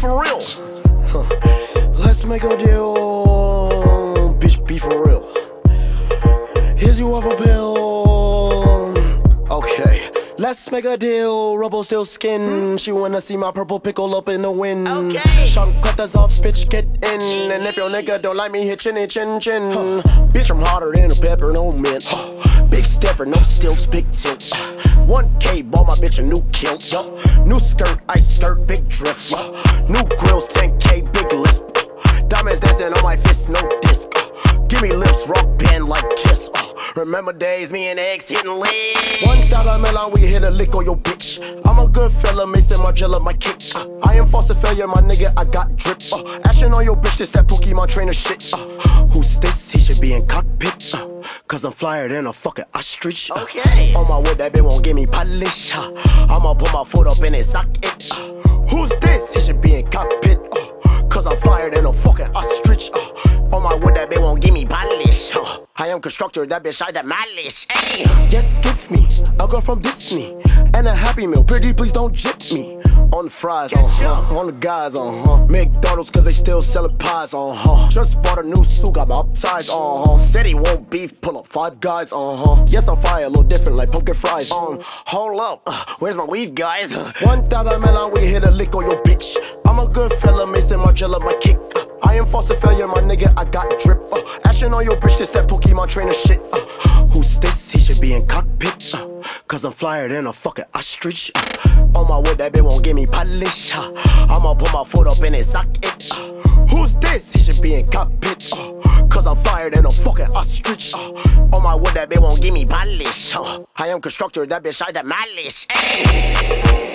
for real. Let's make a deal, bitch, be for real. Here's you off a pill. Okay, let's make a deal. Rubble still skin. She wanna see my purple pickle up in the wind. Okay. Shank cutters off, bitch, get in. And if your nigga don't like me, hit chinny chin chin. Bitch, I'm harder than a pepper, no mint. Big stepper, no stilts, big tilt. 1K, bought my bitch a new kilt. New skirt, ice skirt, big drift. New grills, 10K, big lisp. Diamonds dancing on my fist, no disc. Give me lips, rock band like Kiss. Remember days, me and X hitting legs. $1,000 we hit a lick on your bitch. I'm a good fella, Mason Margiela, my kick. I am Faucet failure, my nigga, I got drip. Action on your bitch, this that Pokemon trainer shit. Who's this? He should be in cockpit. Cause I'm flyer than a fucking ostrich. Okay. On my wood, that bitch won't give me polish. I'ma put my foot up in his socket. Who's this? He should be in cockpit. Cause I'm flyer than a fucking ostrich. On my wood, that bitch won't give me polish. I am constructor, that bitch I that malice. Hey. Yes, give me a girl from Disney and a Happy Meal. Pretty, please don't jip me. On the fries, on the guys, McDonald's, cause they still sellin' pies, Just bought a new suit, got my upsides, Said he won't beef, pull up 5 guys, Yes, I'm fire, a little different like pumpkin fries, Hold up, where's my weed, guys? $1,000 we hit a lick on your bitch. I'm a good fella, Mason Margiela, my kick. I am Faucet failure, my nigga, I got drip. Action on your bitch, this that Pokemon trainer shit. Who's this? He should be in cockpit. Cause I'm flyer than a fucking ostrich. On my wood, that bitch won't give me polish. I'ma put my foot up in his socket. Who's this? He should be in cockpit. Cause I'm flyer than a fucking ostrich. On my wood, that bitch won't give me polish. I am constructor, that bitch I that malice. Hey.